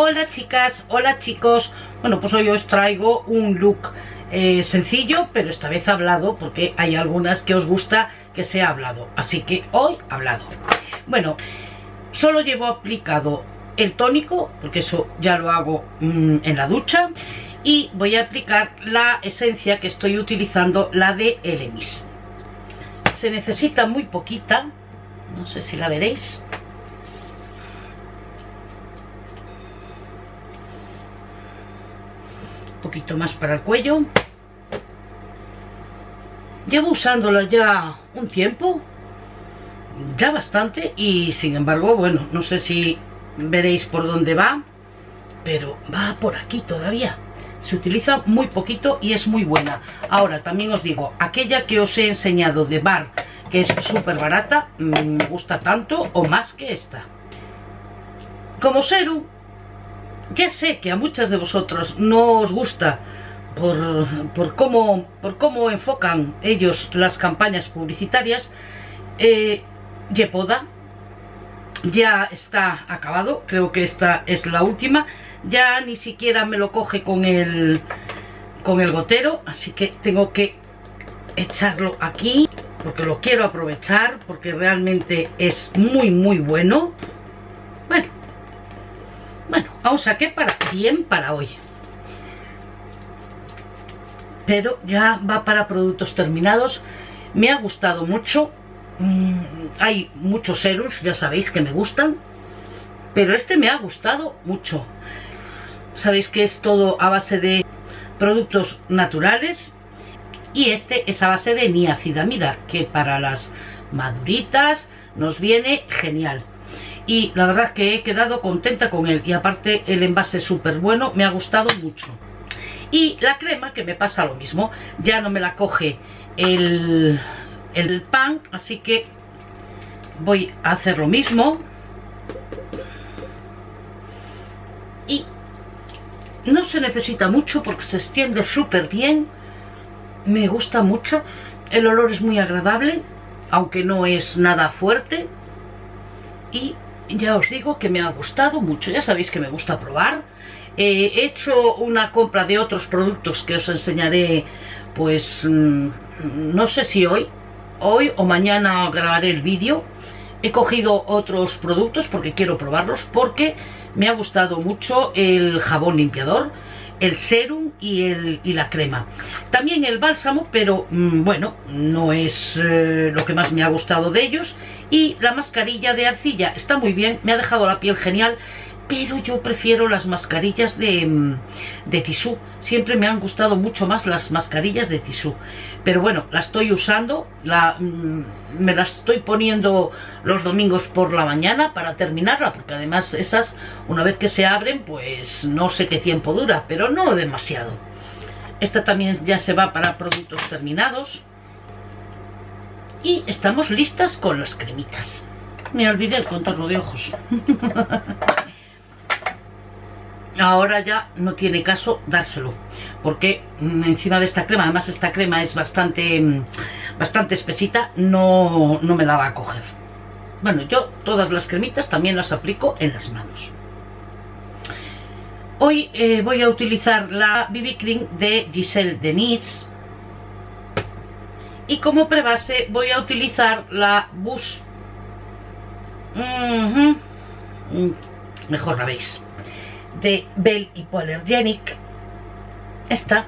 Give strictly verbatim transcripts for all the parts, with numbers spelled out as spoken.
Hola chicas, hola chicos. Bueno, pues hoy os traigo un look eh, sencillo, pero esta vez hablado, porque hay algunas que os gusta que sea hablado, así que hoy hablado. Bueno, solo llevo aplicado el tónico, porque eso ya lo hago mmm, en la ducha, y voy a aplicar la esencia que estoy utilizando, la de Elemis. Se necesita muy poquita, no sé si la veréis. Un poquito más para el cuello. Llevo usándola ya un tiempo, ya bastante, y sin embargo, bueno, no sé si veréis por dónde va, pero va por aquí todavía. Se utiliza muy poquito y es muy buena. Ahora también os digo, aquella que os he enseñado de Bar, que es súper barata, me gusta tanto o más que esta. Como serum, ya sé que a muchas de vosotros no os gusta por, por, cómo, por cómo enfocan ellos las campañas publicitarias. eh, Yepoda ya está acabado, creo que esta es la última. Ya ni siquiera me lo coge con el, con el gotero, así que tengo que echarlo aquí porque lo quiero aprovechar, porque realmente es muy muy bueno. Bueno, bueno, aún saqué para, bien para hoy, pero ya va para productos terminados. Me ha gustado mucho. mm, hay muchos serums, ya sabéis que me gustan, pero este me ha gustado mucho. Sabéis que es todo a base de productos naturales, y este es a base de niacinamida, que para las maduritas nos viene genial. Y la verdad es que he quedado contenta con él, y aparte el envase es súper bueno, me ha gustado mucho. Y la crema, que me pasa lo mismo, ya no me la coge el, el pan, así que voy a hacer lo mismo. Y no se necesita mucho porque se extiende súper bien. Me gusta mucho, el olor es muy agradable, aunque no es nada fuerte. Y ya os digo que me ha gustado mucho. Ya sabéis que me gusta probar. Eh, he hecho una compra de otros productos que os enseñaré, pues mmm, no sé si hoy, hoy o mañana grabaré el vídeo. He cogido otros productos porque quiero probarlos, porque me ha gustado mucho el jabón limpiador, el serum y, el, y la crema. También el bálsamo, pero mmm, bueno, no es eh, lo que más me ha gustado de ellos. Y la mascarilla de arcilla está muy bien, me ha dejado la piel genial, pero yo prefiero las mascarillas de, de tisú. Siempre me han gustado mucho más las mascarillas de tisú. Pero bueno, la estoy usando, la, me las estoy poniendo los domingos por la mañana para terminarla, porque además esas, una vez que se abren, pues no sé qué tiempo dura, pero no demasiado. Esta también ya se va para productos terminados. Y estamos listas con las cremitas. Me olvidé el contorno de ojos. Ahora ya no tiene caso dárselo, porque encima de esta crema, además esta crema es bastante bastante espesita, no, no me la va a coger. Bueno, yo todas las cremitas también las aplico en las manos. Hoy eh, voy a utilizar la B B Cream de Giselle Denise, y como prebase voy a utilizar la Bush, uh-huh. mejor la veis, de Bell Hypoallergenic, esta,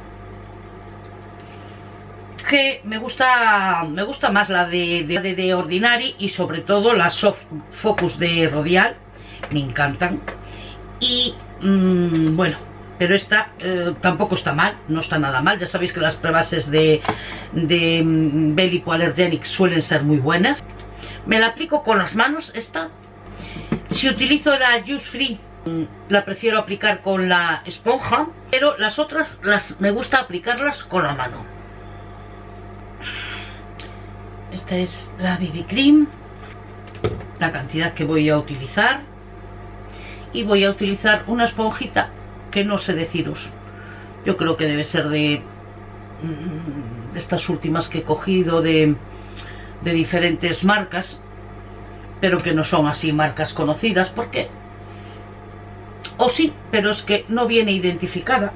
que me gusta me gusta más la de, de, de Ordinary, y sobre todo la Soft Focus de Rodial, me encantan. Y mmm, bueno, pero esta eh, tampoco está mal, no está nada mal. Ya sabéis que las prebases de, de um, Bell Hypoallergenic suelen ser muy buenas. Me la aplico con las manos esta. Si utilizo la Juice Free, la prefiero aplicar con la esponja, pero las otras las me gusta aplicarlas con la mano. Esta es la B B Cream, la cantidad que voy a utilizar, y voy a utilizar una esponjita que no sé deciros, yo creo que debe ser de, de estas últimas que he cogido de, de diferentes marcas, pero que no son así marcas conocidas, porque O sí, pero es que no viene identificada.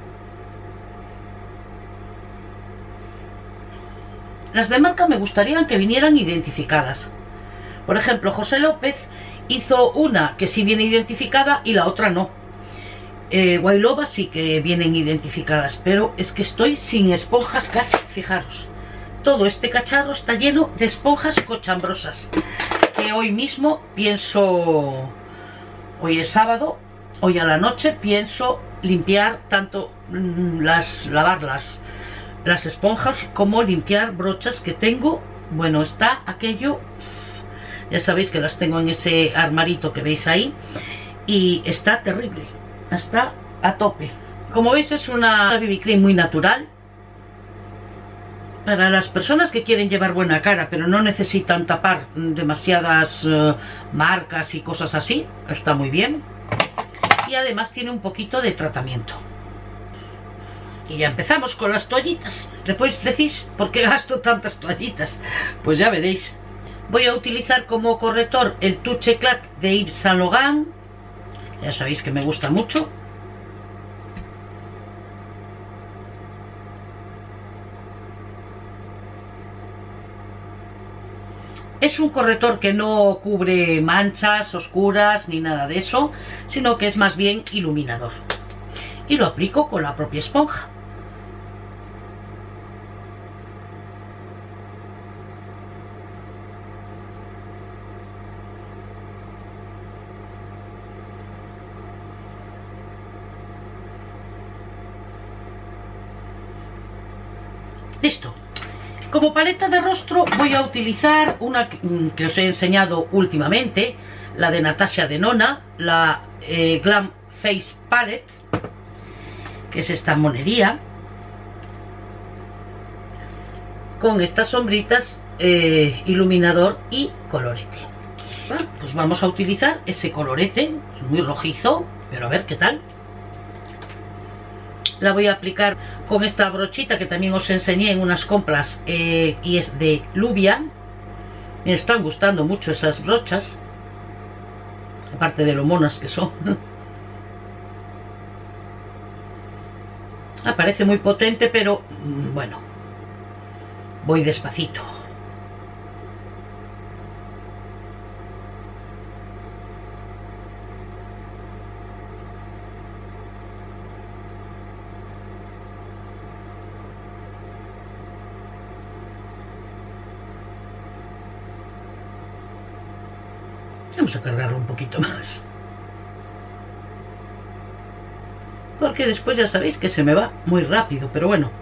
Las de marca me gustaría que vinieran identificadas. Por ejemplo, José López hizo una que sí viene identificada y la otra no. Eh, Guayloba sí que vienen identificadas, pero es que estoy sin esponjas casi, fijaros. Todo este cacharro está lleno de esponjas cochambrosas, que hoy mismo pienso, hoy es sábado, hoy a la noche pienso limpiar tanto las, lavar las, las esponjas como limpiar brochas que tengo. Bueno, está aquello, ya sabéis que las tengo en ese armarito que veis ahí, y está terrible, está a tope. Como veis, es una B B cream muy natural para las personas que quieren llevar buena cara pero no necesitan tapar demasiadas uh, marcas y cosas así. Está muy bien, y además tiene un poquito de tratamiento. Y ya empezamos con las toallitas. Después decís, ¿por qué gasto tantas toallitas? Pues ya veréis. Voy a utilizar como corrector el Touche Éclat de Yves Saint Laurent. Ya sabéis que me gusta mucho. Es un corrector que no cubre manchas oscuras ni nada de eso, sino que es más bien iluminador. Y lo aplico con la propia esponja. Listo. Como paleta de rostro voy a utilizar una que os he enseñado últimamente, la de Natasha Denona, la eh, Glam Face Palette, que es esta monería, con estas sombritas, eh, iluminador y colorete. Bueno, pues vamos a utilizar ese colorete, muy rojizo, pero a ver qué tal. La voy a aplicar con esta brochita que también os enseñé en unas compras, eh, y es de Lubia. Me están gustando mucho esas brochas, aparte de lo monas que son. Ah, parece muy potente, pero bueno, voy despacito. Vamos a cargarlo un poquito más, porque después ya sabéis que se me va muy rápido, pero bueno,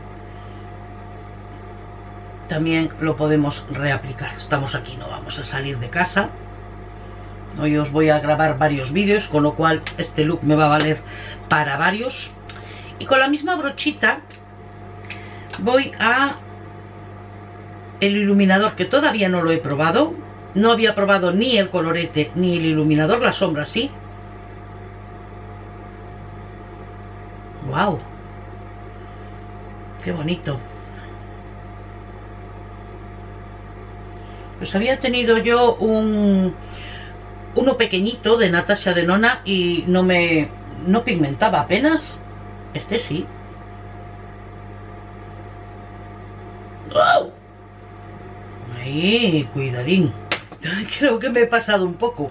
también lo podemos reaplicar. Estamos aquí, no vamos a salir de casa. Hoy os voy a grabar varios vídeos, con lo cual este look me va a valer para varios. Y con la misma brochita voy a el iluminador, que todavía no lo he probado. No había probado ni el colorete ni el iluminador, la sombra sí. ¡Wow! ¡Qué bonito! Pues había tenido yo un uno pequeñito de Natasha Denona y no me no pigmentaba apenas. Este sí. ¡Wow! Ahí, cuidadín. Creo que me he pasado un poco.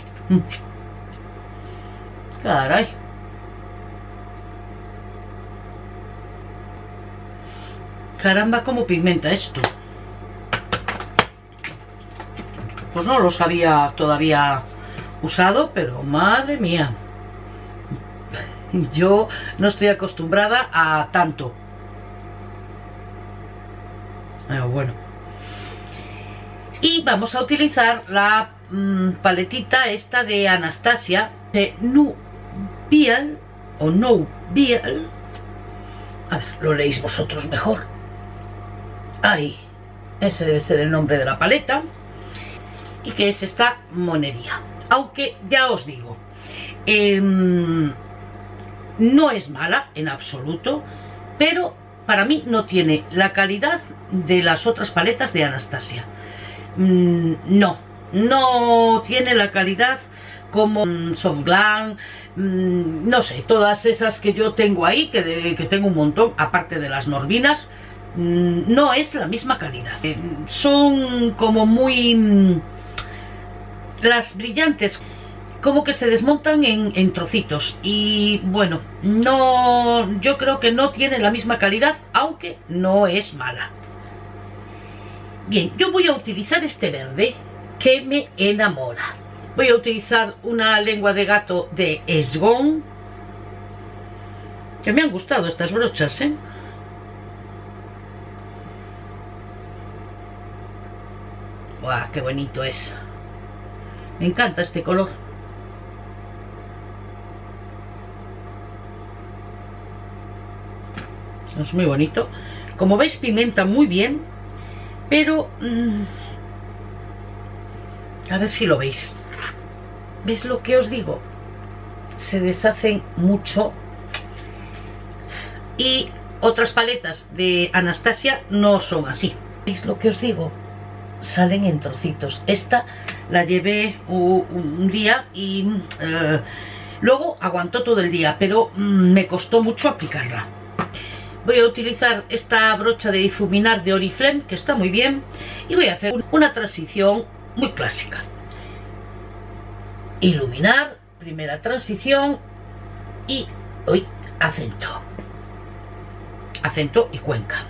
Caray. Caramba, cómo pigmenta esto. Pues no los había todavía usado, pero madre mía. Yo no estoy acostumbrada a tanto. Pero bueno. Y vamos a utilizar la mmm, paletita esta de Anastasia, de Nubial o Nubial. A ver, lo leéis vosotros mejor. Ahí, ese debe ser el nombre de la paleta. Y que es esta monería. Aunque ya os digo, eh, no es mala en absoluto, pero para mí no tiene la calidad de las otras paletas de Anastasia. No, no tiene la calidad como Soft Glam, mmm, no sé, todas esas que yo tengo ahí, que, de, que tengo un montón, aparte de las Norvinas, mmm, no es la misma calidad. Eh, son como muy... Mmm, las brillantes como que se desmontan en, en trocitos y bueno, no, yo creo que no tiene la misma calidad, aunque no es mala. Bien, yo voy a utilizar este verde que me enamora. Voy a utilizar una lengua de gato de Esgón, que me han gustado estas brochas, ¿eh? ¡Guau! ¡Qué bonito es! Me encanta este color. Es muy bonito. Como veis, pigmenta muy bien, pero mmm, a ver si lo veis. ¿Veis lo que os digo? Se deshacen mucho. Y otras paletas de Anastasia no son así. ¿Veis lo que os digo? Salen en trocitos. Esta la llevé un, un día y uh, luego aguantó todo el día, pero um, me costó mucho aplicarla. Voy a utilizar esta brocha de difuminar de Oriflame, que está muy bien, y voy a hacer una transición muy clásica. Iluminar, primera transición y uy, acento. Acento y cuenca.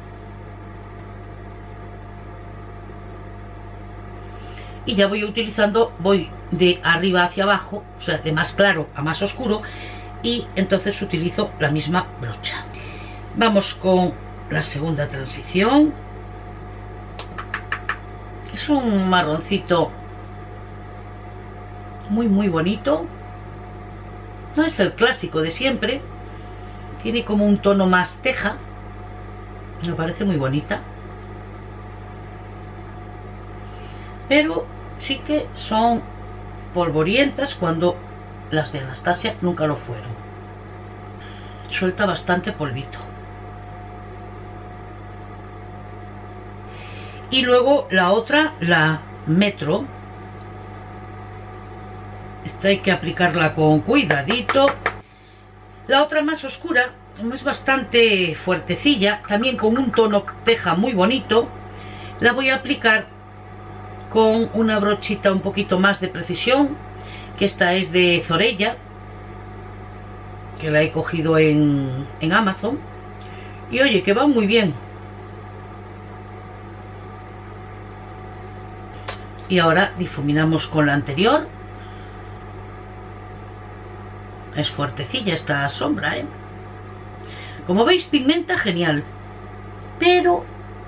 Y ya voy utilizando, voy de arriba hacia abajo, o sea, de más claro a más oscuro, y entonces utilizo la misma brocha. Vamos con la segunda transición. Es un marroncito muy muy bonito. No es el clásico de siempre. Tiene como un tono más teja. Me parece muy bonita. Pero sí que son polvorientas cuando las de Anastasia nunca lo fueron. Suelta bastante polvito. Y luego la otra, la Metro. Esta hay que aplicarla con cuidadito. La otra más oscura, es bastante fuertecilla, también con un tono teja muy bonito. La voy a aplicar con una brochita un poquito más de precisión, que esta es de Zorella, que la he cogido en, en Amazon. Y oye, que va muy bien. Y ahora difuminamos con la anterior. Es fuertecilla esta sombra, ¿eh? Como veis, pigmenta genial. Pero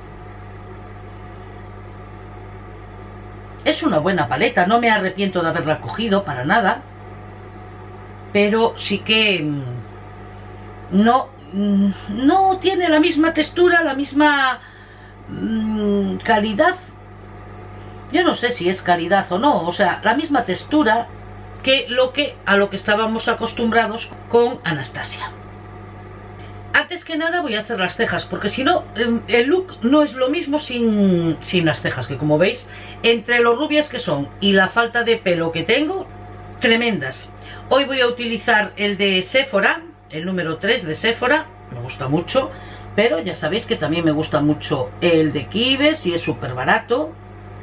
es una buena paleta. No me arrepiento de haberla cogido para nada. Pero sí que no, no tiene la misma textura, la misma mmm, calidad. Yo no sé si es calidad o no, o sea, la misma textura que lo que a lo que estábamos acostumbrados con Anastasia. Antes que nada voy a hacer las cejas, porque si no, el look no es lo mismo sin, sin las cejas, que como veis, entre lo rubias que son y la falta de pelo que tengo, tremendas. Hoy voy a utilizar el de Sephora, el número tres de Sephora, me gusta mucho, pero ya sabéis que también me gusta mucho el de Kibes y es súper barato.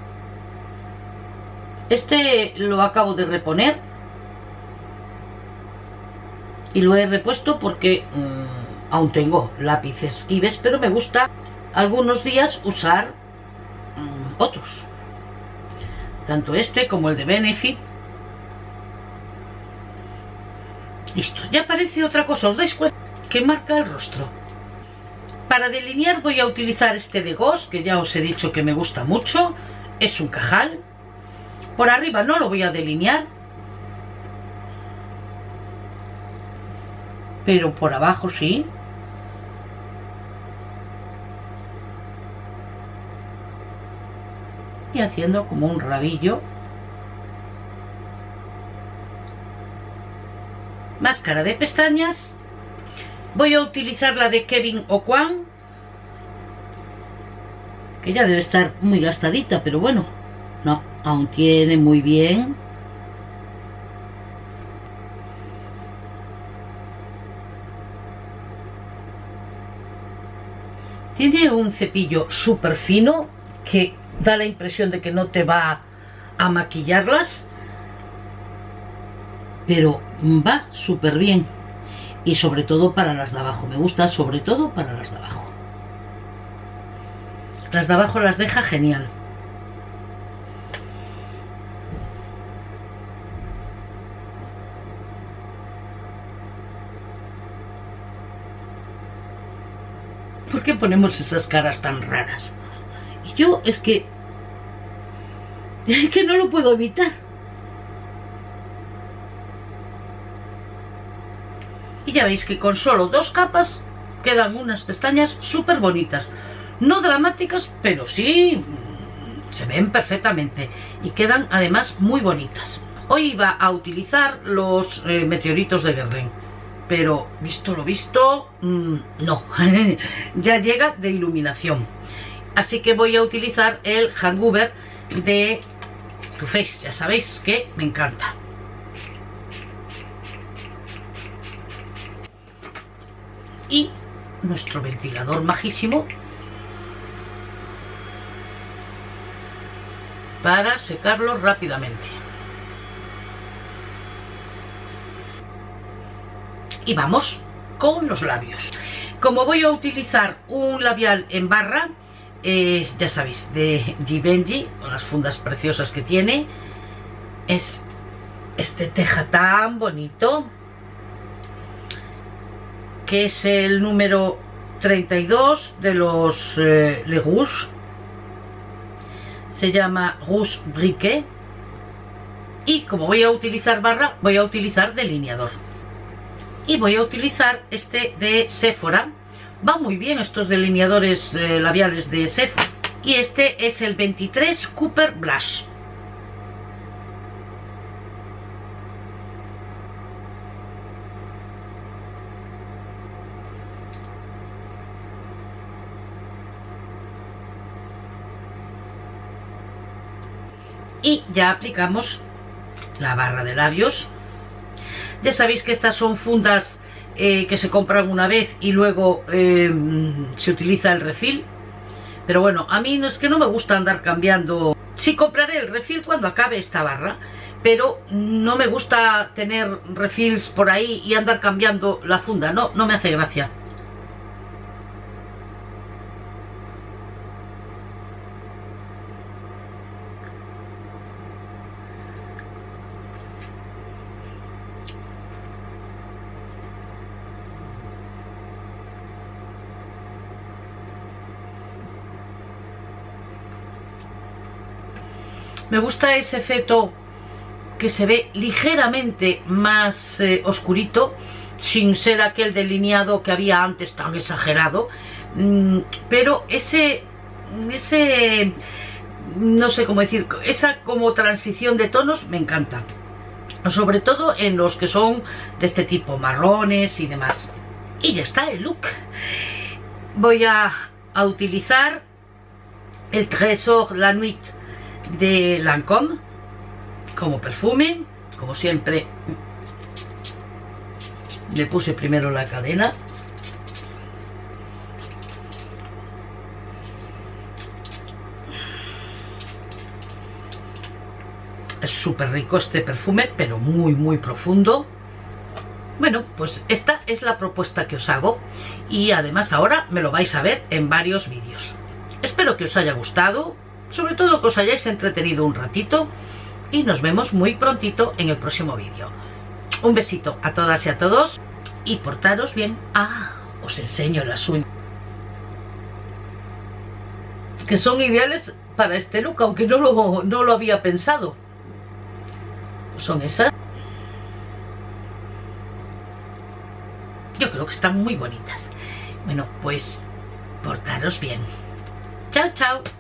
Este lo acabo de reponer y lo he repuesto porque mmm, aún tengo lápices Kibes, pero me gusta algunos días usar mmm, otros, tanto este como el de Benefit. Listo, ya parece otra cosa, os dais cuenta que marca el rostro. Para delinear voy a utilizar este de Goss, que ya os he dicho que me gusta mucho, es un cajal. Por arriba no lo voy a delinear, pero por abajo sí. Y haciendo como un rabillo. Máscara de pestañas. Voy a utilizar la de Kevyn Aucoin, que ya debe estar muy gastadita, pero bueno, no, aún tiene muy bien. Tiene un cepillo súper fino que da la impresión de que no te va a maquillarlas, pero va súper bien. Y sobre todo para las de abajo, me gusta sobre todo para las de abajo. Las de abajo las deja genial. ¿Por qué ponemos esas caras tan raras? Y yo es que... es que no lo puedo evitar. Y ya veis que con solo dos capas quedan unas pestañas súper bonitas. No dramáticas, pero sí se ven perfectamente. Y quedan además muy bonitas. Hoy iba a utilizar los eh, meteoritos de Guerlain, pero visto lo visto, mmm, no. Ya llega de iluminación. Así que voy a utilizar el Hangover de Too Faced. Ya sabéis que me encanta. Y nuestro ventilador majísimo para secarlo rápidamente. Y vamos con los labios. Como voy a utilizar un labial en barra, eh, ya sabéis, de Givenchy, con las fundas preciosas que tiene, es este teja tan bonito, que es el número treinta y dos de los eh, Le Rouge. Se llama Rouge Briquet. Y como voy a utilizar barra, voy a utilizar delineador. Y voy a utilizar este de Sephora. Va muy bien estos delineadores eh, labiales de Sephora. Y este es el veintitrés Cooper Blush. Y ya aplicamos la barra de labios. Ya sabéis que estas son fundas eh, que se compran una vez y luego eh, se utiliza el refil. Pero bueno, a mí no es que no me gusta andar cambiando. Sí compraré el refil cuando acabe esta barra, pero no me gusta tener refills por ahí y andar cambiando la funda. No, no me hace gracia. Me gusta ese efecto que se ve ligeramente más eh, oscurito, sin ser aquel delineado que había antes tan exagerado, mm, pero ese, ese, no sé cómo decir, esa como transición de tonos me encanta, sobre todo en los que son de este tipo, marrones y demás. Y ya está el look. Voy a, a utilizar el Trésor La Nuit de Lancôme como perfume. Como siempre, le puse primero la cadena. Es súper rico este perfume, pero muy muy profundo. Bueno, pues esta es la propuesta que os hago, y además ahora me lo vais a ver en varios vídeos. Espero que os haya gustado, sobre todo que os hayáis entretenido un ratito, y nos vemos muy prontito en el próximo vídeo. Un besito a todas y a todos, y portaros bien. Ah, os enseño las uñas, que son ideales para este look, aunque no lo, no lo había pensado. Son esas. Yo creo que están muy bonitas. Bueno, pues portaros bien. Chao, chao.